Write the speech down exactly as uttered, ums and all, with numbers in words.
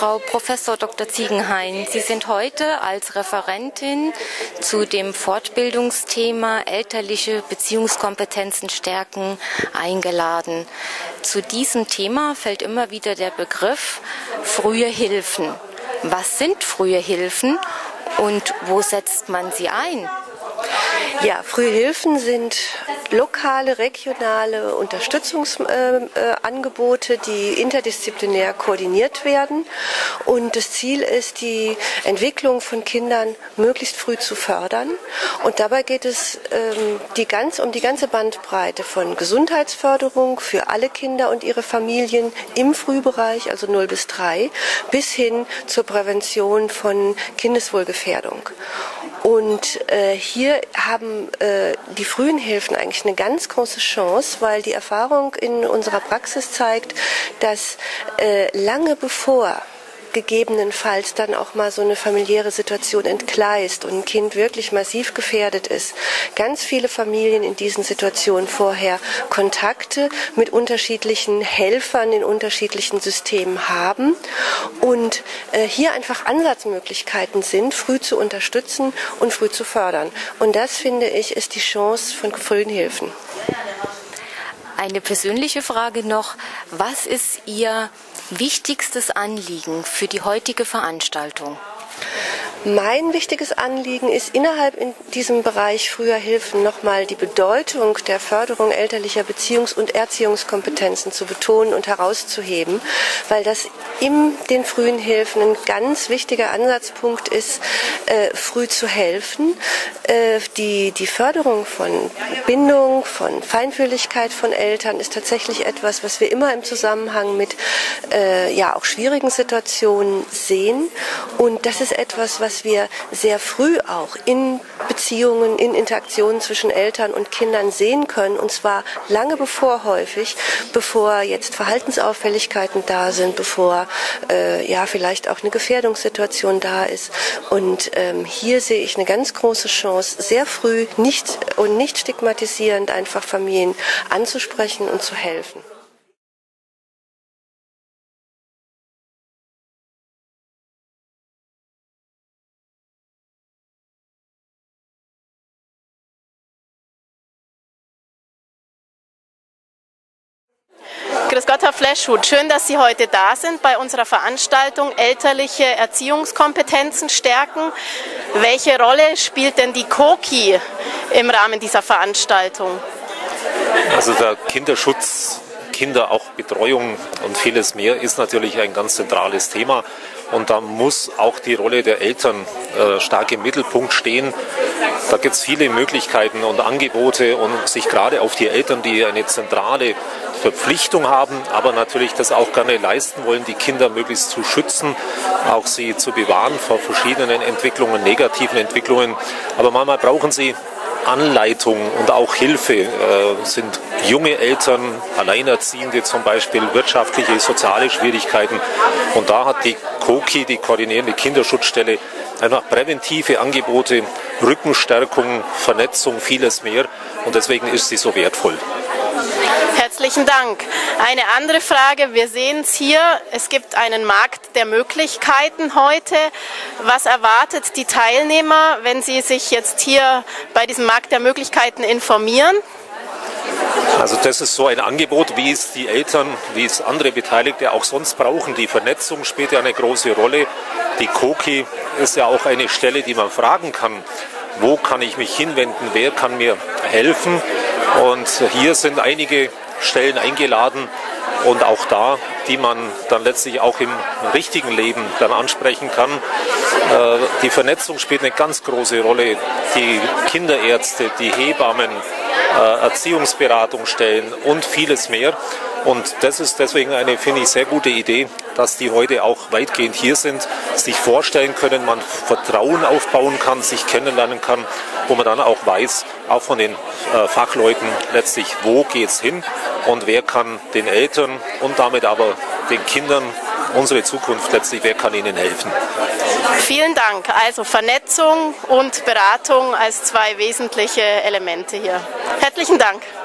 Frau Professor Doktor Ziegenhain, Sie sind heute als Referentin zu dem Fortbildungsthema elterliche Beziehungskompetenzen stärken eingeladen. Zu diesem Thema fällt immer wieder der Begriff frühe Hilfen. Was sind frühe Hilfen und wo setzt man sie ein? Ja, frühe Hilfen sind lokale, regionale Unterstützungsangebote, äh, die interdisziplinär koordiniert werden. Und das Ziel ist, die Entwicklung von Kindern möglichst früh zu fördern. Und dabei geht es ähm, die ganz, um die ganze Bandbreite von Gesundheitsförderung für alle Kinder und ihre Familien im Frühbereich, also null bis drei, bis hin zur Prävention von Kindeswohlgefährdung. Und äh, hier haben äh, die frühen Hilfen eigentlich eine ganz große Chance, weil die Erfahrung in unserer Praxis zeigt, dass äh, lange bevor gegebenenfalls dann auch mal so eine familiäre Situation entgleist und ein Kind wirklich massiv gefährdet ist, ganz viele Familien in diesen Situationen vorher Kontakte mit unterschiedlichen Helfern in unterschiedlichen Systemen haben und äh, hier einfach Ansatzmöglichkeiten sind, früh zu unterstützen und früh zu fördern. Und das, finde ich, ist die Chance von frühen Hilfen. Eine persönliche Frage noch. Was ist Ihr wichtigstes Anliegen für die heutige Veranstaltung? Mein wichtiges Anliegen ist, innerhalb in diesem Bereich früher Hilfen nochmal die Bedeutung der Förderung elterlicher Beziehungs- und Erziehungskompetenzen zu betonen und herauszuheben, weil das in den frühen Hilfen ein ganz wichtiger Ansatzpunkt ist, äh, früh zu helfen. Äh, die, die Förderung von Bindung, von Feinfühligkeit von Eltern ist tatsächlich etwas, was wir immer im Zusammenhang mit äh, ja auch schwierigen Situationen sehen. Und das ist etwas, was wir sehr früh auch in Beziehungen, in Interaktionen zwischen Eltern und Kindern sehen können, und zwar lange bevor häufig, bevor jetzt Verhaltensauffälligkeiten da sind, bevor äh, ja vielleicht auch eine Gefährdungssituation da ist. Und ähm, hier sehe ich eine ganz große Chance, sehr früh nicht und nicht stigmatisierend einfach Familien anzusprechen und zu helfen. Grüß Gott, Herr Fleschhut. Schön, dass Sie heute da sind bei unserer Veranstaltung Elterliche Erziehungskompetenzen stärken. Welche Rolle spielt denn die Koki im Rahmen dieser Veranstaltung? Also der Kinderschutz, Kinder, auch Betreuung und vieles mehr ist natürlich ein ganz zentrales Thema. Und da muss auch die Rolle der Eltern äh, stark im Mittelpunkt stehen. Da gibt es viele Möglichkeiten und Angebote und sich gerade auf die Eltern, die eine zentrale Verpflichtung haben, aber natürlich das auch gerne leisten wollen, die Kinder möglichst zu schützen, auch sie zu bewahren vor verschiedenen Entwicklungen, negativen Entwicklungen. Aber manchmal brauchen sie Anleitung und auch Hilfe, äh, sind junge Eltern, Alleinerziehende zum Beispiel, wirtschaftliche, soziale Schwierigkeiten. Und da hat die Koki, die koordinierende Kinderschutzstelle, einfach präventive Angebote, Rückenstärkung, Vernetzung, vieles mehr. Und deswegen ist sie so wertvoll. Herzlichen Dank. Eine andere Frage, wir sehen es hier, es gibt einen Markt der Möglichkeiten heute. Was erwartet die Teilnehmer, wenn sie sich jetzt hier bei diesem Markt der Möglichkeiten informieren? Also das ist so ein Angebot, wie es die Eltern, wie es andere Beteiligte auch sonst brauchen. Die Vernetzung spielt ja eine große Rolle. Die Koki ist ja auch eine Stelle, die man fragen kann. Wo kann ich mich hinwenden? Wer kann mir helfen? Und hier sind einige Stellen eingeladen und auch da, die man dann letztlich auch im richtigen Leben dann ansprechen kann. Äh, die Vernetzung spielt eine ganz große Rolle. Die Kinderärzte, die Hebammen, äh, Erziehungsberatungsstellen und vieles mehr. Und das ist deswegen eine, finde ich, sehr gute Idee, dass die heute auch weitgehend hier sind, sich vorstellen können, man Vertrauen aufbauen kann, sich kennenlernen kann, wo man dann auch weiß, auch von den äh, Fachleuten letztlich, wo geht's hin und wer kann den Eltern und damit aber den Kindern, unsere Zukunft letztlich, wer kann ihnen helfen. Vielen Dank. Also Vernetzung und Beratung als zwei wesentliche Elemente hier. Herzlichen Dank.